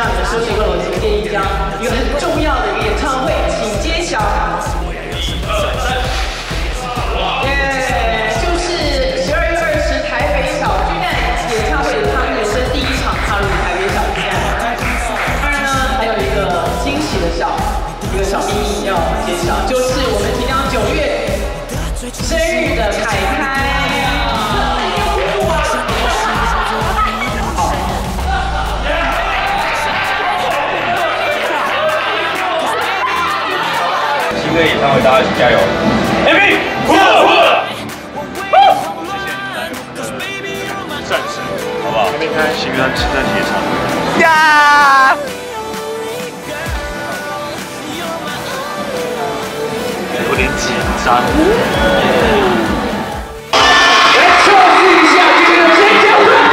让你们收视会有今天一个很重要的一个演唱会，请揭晓。就是12月20台北小巨蛋演唱会的他们人生第一场踏入台北小巨蛋。当然呢，还有一个惊喜的一个小秘密要揭晓，就是我们即将9月生日的凯凯。 新的演唱会，大家一起加油 ！MV， 呼了！谢谢你们战士，好不好？明天新歌现在演唱会。呀！有点紧张。来测试一下这个尖叫声。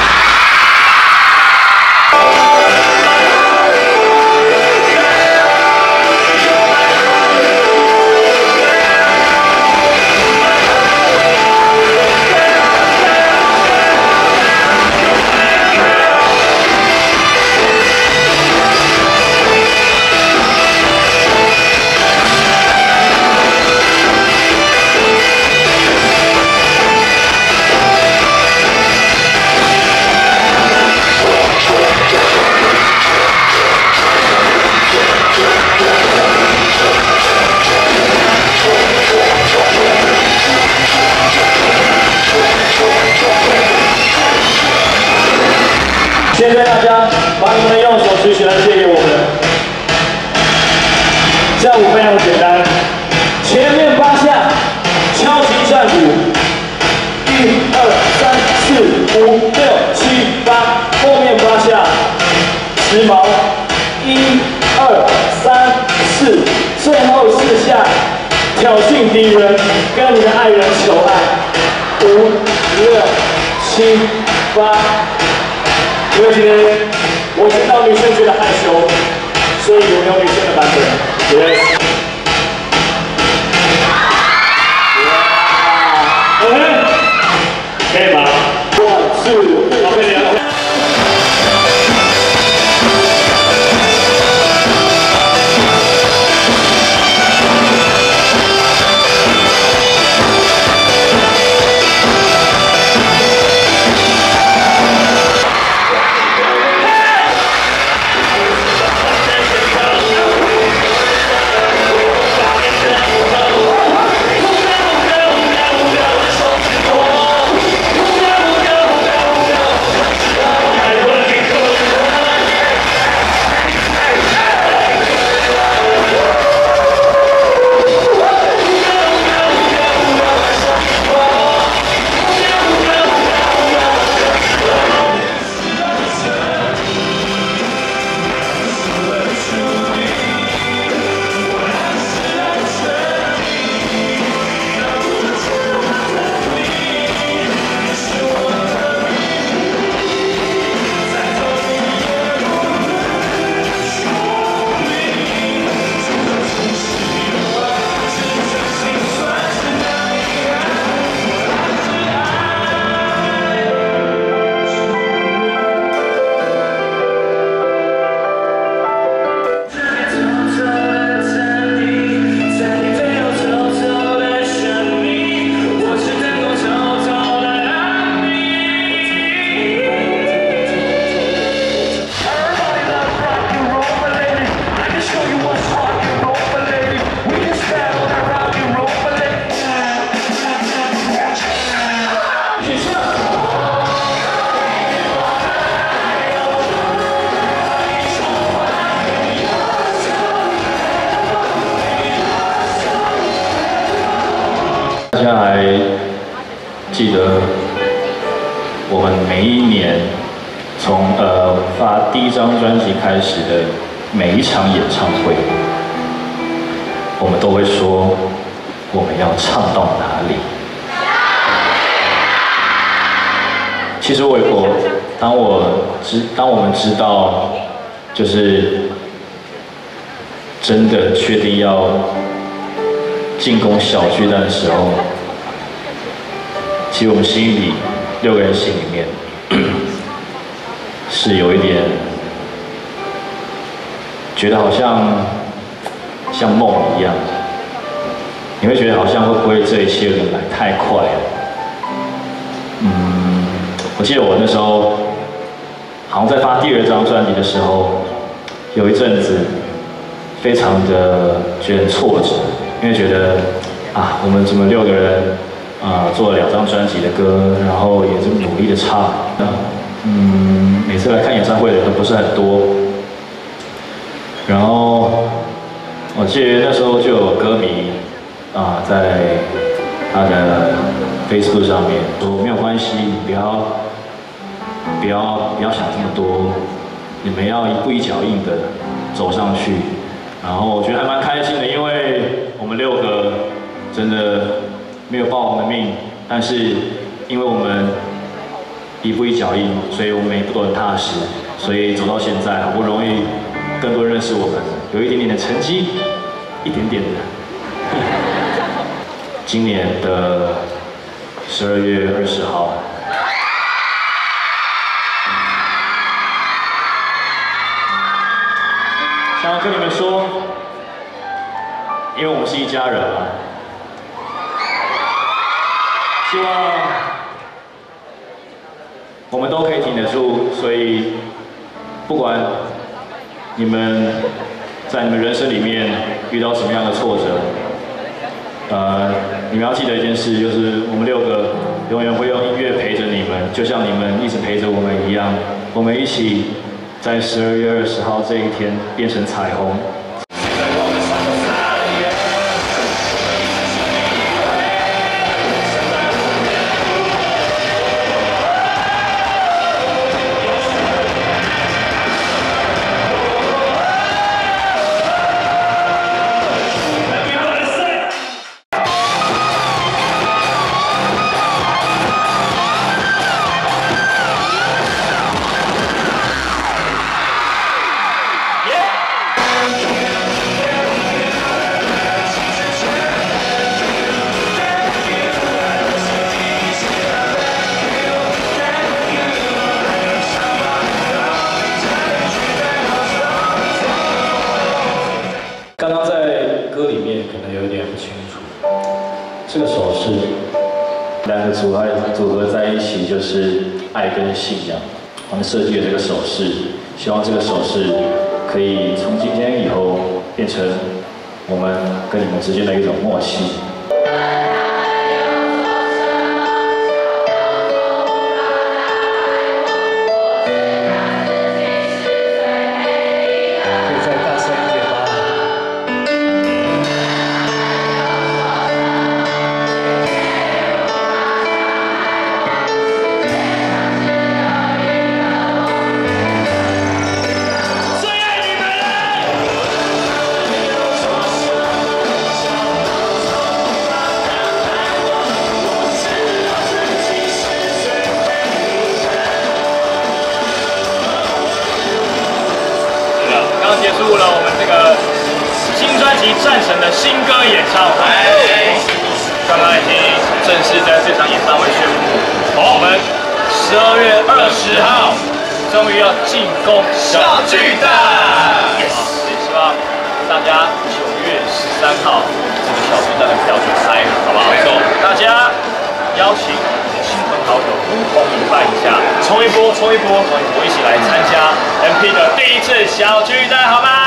现在大家把你们的右手举起来借给我们。这样舞非常简单，前面8下敲击战鼓，1、2、3、4、5、6、7、8，后面8下时髦，1、2、3、4，最后4下挑衅敌人，跟你的爱人求爱，5、6、7、8。 因为今天我知道女生觉得害羞，所以我有女生的版本。Yes。OK， 可以吗 ？1、2， 好，可以了。 大家还记得我们每一年从发第1张专辑开始的每一场演唱会，我们都会说我们要唱到哪里。其实当我们知道就是真的确定要进攻小巨蛋的时候，其实我们心里6个人心里面是有一点觉得好像梦一样。你会觉得好像会不会这一切有点来太快了？我记得我那时候好像在发第2张专辑的时候，有一阵子非常的觉得很挫折，因为觉得啊，我们怎么6个人做了2张专辑的歌，然后也这么努力的唱，每次来看演唱会的人都不是很多。然后我记得那时候就有歌迷在他的 Facebook 上面说没有关系，不要想这么多，你们要一步一脚印的走上去。然后我觉得还蛮开心的，因为我们6个真的没有报我们的命，但是因为我们一步一脚印，所以我们每一步都很踏实，所以走到现在，好不容易更多人认识我们，有一点点的成绩，一点点的。今年的12月20号，想要跟你们说，因为我们是一家人嘛，希望我们都可以挺得住，所以不管你们在你们人生里面遇到什么样的挫折，你们要记得一件事，就是我们6个永远会用音乐陪着你们，就像你们一直陪着我们一样。我们一起在12月20号这一天变成彩虹。刚刚在歌里面可能有点不清楚，这个手势2个组合在一起就是爱跟信仰。我们设计了这个手势，希望这个手势可以从今天以后变成我们跟你们之间的一种默契。 结束了我们这个新专辑《战神》的新歌演唱会，刚刚已经正式在这场演唱会宣布，我们12月20号终于要进攻小巨蛋，也希望大家9月13号这个小巨蛋的票就开了，好不好？大家邀请亲朋好友呼朋引伴一下，冲一波，一起来参加 MP 的第1次小巨蛋，好吗？